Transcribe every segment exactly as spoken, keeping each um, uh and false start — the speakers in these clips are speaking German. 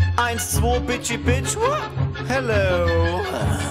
Eins, zwei, bitchy bitch, what? Hello.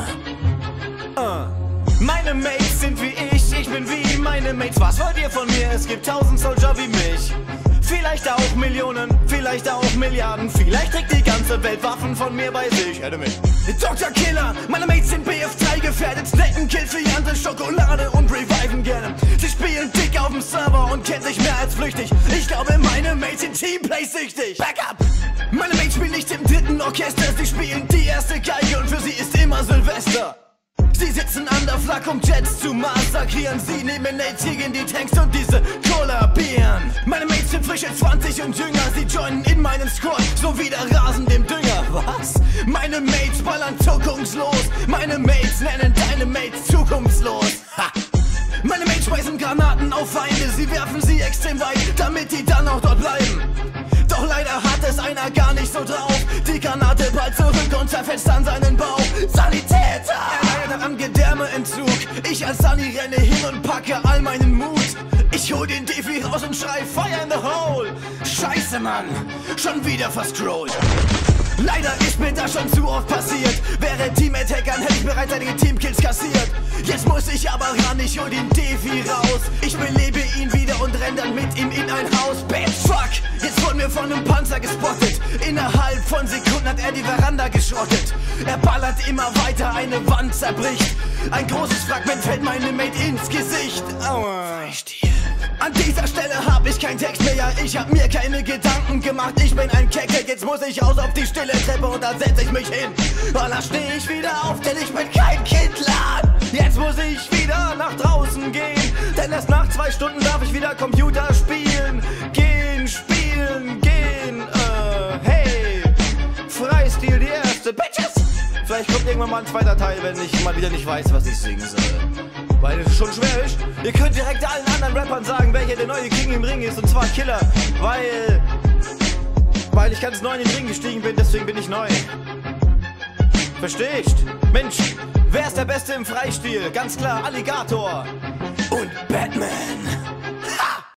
Uh. Meine Mates sind wie ich, ich bin wie meine Mates. Was wollt ihr von mir? Es gibt tausend Soldier wie mich. Vielleicht auch Millionen, vielleicht auch Milliarden. Vielleicht trägt die ganze Welt Waffen von mir bei sich. Hätte mich. Doktor Killer, meine Mates sind B F drei gefährdet. Snacken Kill für Jante, Schokolade und reviven gerne. Sie spielen dick auf dem Server und kennen sich mehr als flüchtig. Ich glaube, meine Mates sind Teamplay-süchtig. Backup! Meine Mates spielen nicht im dritten Orchester. Sie spielen die erste Geige und für sie ist immer Silvester. Sie sitzen an der Flak, um Jets zu massakrieren. Sie nehmen Nate gegen die Tanks und diese kollabieren. Meine Mates sind frische zwanzig und jünger. Sie joinen in meinen Squad, so wie der Rasen dem Dünger. Was? Meine Mates ballern zuckungslos. Meine Mates nennen deine Mates zukunftslos. Ha! Meine Mates schmeißen Granaten auf Feinde. Sie werfen sie extrem weit, damit die dann auch dort bleiben. Doch leider hat es einer gar nicht so drauf. Die Granate bald zurück und zerfetzt an seinen Bauch. Sanitäter! Er leidet an Gedärmeentzug. Ich als Sunny renne hin und packe all meinen Mut. Ich hol den Defi raus und schrei Fire in the hole. Scheiße, Mann, schon wieder verscrollt. Leider ist mir das schon zu oft passiert. Wäre Team-Attackern, hätte ich bereits einige Teamkills kassiert. Jetzt muss ich aber ran, ich hol den Defi raus. Ich belebe ihn wieder und renn dann mit ihm in ein Haus. Bitch, fuck, jetzt wurden wir von einem Panzer gespottet. Innerhalb von Sekunden hat er die Veranda geschrottet. Er ballert immer weiter, eine Wand zerbricht. Ein großes Fragment fällt meinem Mate ins Gesicht. Aua. An dieser Stelle hab ich kein Text mehr, ja, ich hab mir keine Gedanken gemacht. Ich bin ein Kecke, jetzt muss ich aus auf die stille Treppe und da setz ich mich hin. Und dann steh ich wieder auf, denn ich bin kein Kindler. Jetzt muss ich wieder nach draußen gehen, denn erst nach zwei Stunden darf ich wieder Computer spielen. Gehen, spielen, gehen, äh, hey, Freistil die erste, Bitches! Vielleicht kommt irgendwann mal ein zweiter Teil, wenn ich mal wieder nicht weiß, was ich singen soll. Weil es schon schwer ist. Ihr könnt direkt allen anderen Rappern sagen, welcher der neue King im Ring ist. Und zwar Killer. Weil... Weil ich ganz neu in den Ring gestiegen bin, deswegen bin ich neu. Verstehst? Mensch, wer ist der Beste im Freistil? Ganz klar, Alligator. Und Batman.